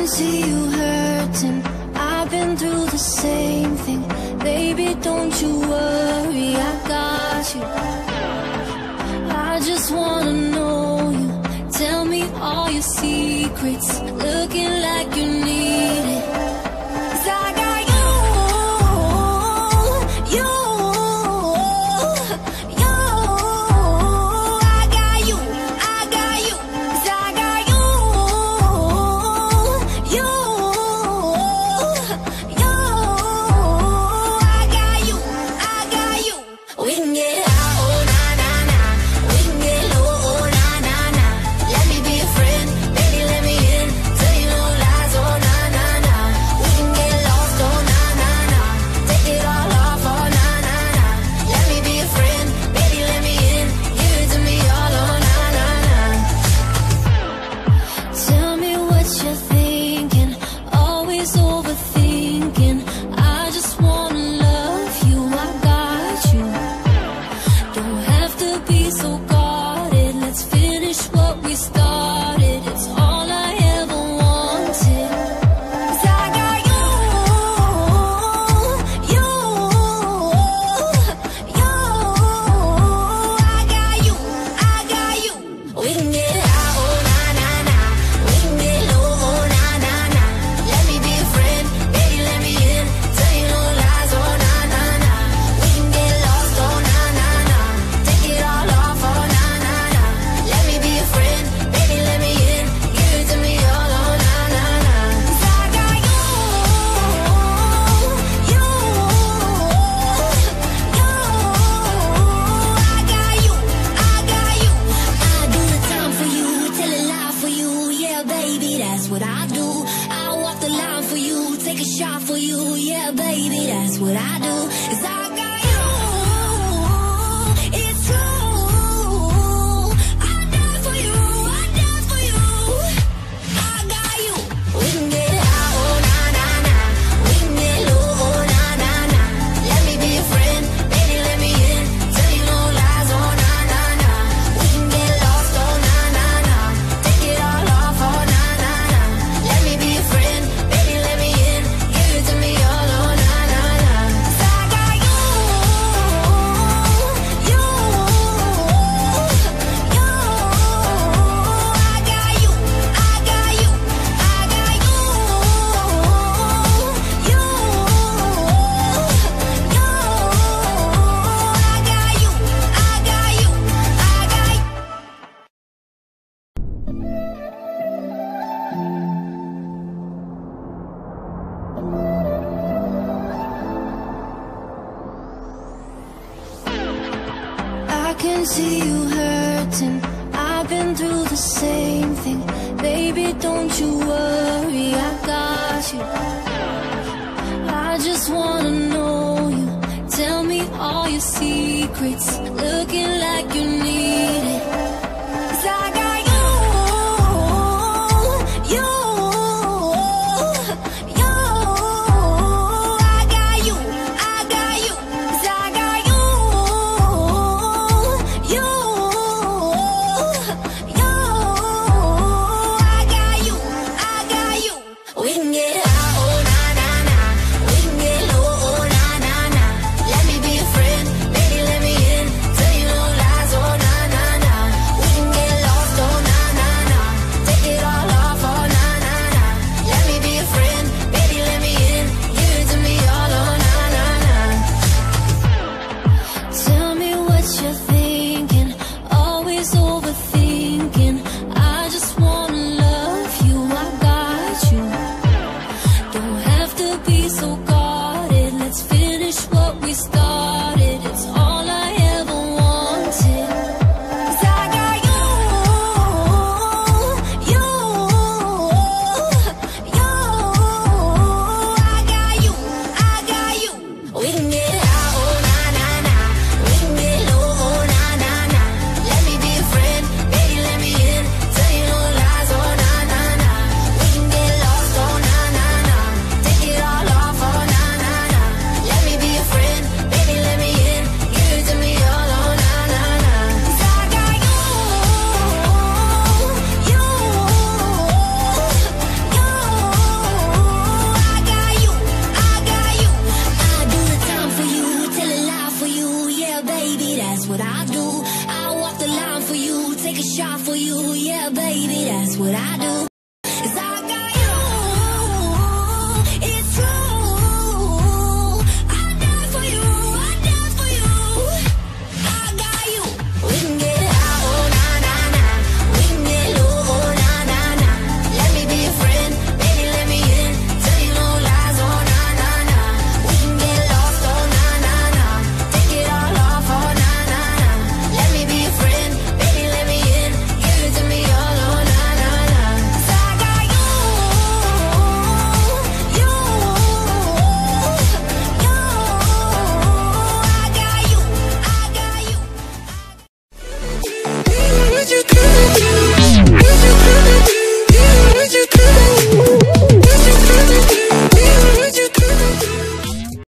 can see you hurting. I've been through the same thing. Baby, don't you worry, I got you. I just wanna know you. Tell me all your secrets. Looking like you need it. 'Cause I got you, you, you. I got you, I got you. 'Cause I got you, you, you. I got you, I got you. We can get high, oh na na na. We can get low, oh na na na. Let me be a friend, baby, let me in. Tell you no lies, oh na na na. We can get lost, oh na na na. Take it all off, oh na na na. Let me be a friend, baby, let me in. Give it to me all, oh na na na. Tell me what you're thinking, always overthinking. I just wanna love you, I got you. Don't have to be so guarded. Let's finish what we started. It's all I ever wanted. 'Cause I got you, you, you. I got you, I got you. We can get high, oh na na na. We can get low, oh na na na. Let me be a friend, baby, let me in. Tell you no lies, oh na na na. We can get lost, oh na na na. Take it all off, oh na na na. Let me be a friend, baby, let me in. Give it to me all, oh na na na. 'Cause I got you, you, you. I got you, I got you. I do the time for you, tell a lie for you. Yeah, baby, that's what I do. I walk the line for you, take a shot for you. Yeah, baby, that's what I do. 'Cause I got you, it's true. I die for you, I die for you. I got you. We can get high, oh na na na. We can get low, oh na na na. Let me be a friend, baby, let me in. Tell you no lies, oh na na na. We can get lost, oh na na na. Take it all off, oh na na na. Let me be a friend, baby, let me in. Give it to me all, oh na na na. 'Cause I got you, you, you. I got you, I got you, I got you, you, you. I got you, I got you, I got you. I can see you hurting. I've been through the same thing. Baby, don't you worry, I got you. I just wanna know you. Tell me all your secrets. Looking like you need it. 'Cause I got you, you, you. I got you, I got you. 'Cause I got you, you, you. I got you, I got you. We can get high, oh na na na. We can get low, oh na na na. Let me be a friend, baby, let me in. Tell you no lies, oh take a shot for you. Yeah, baby, that's what I do.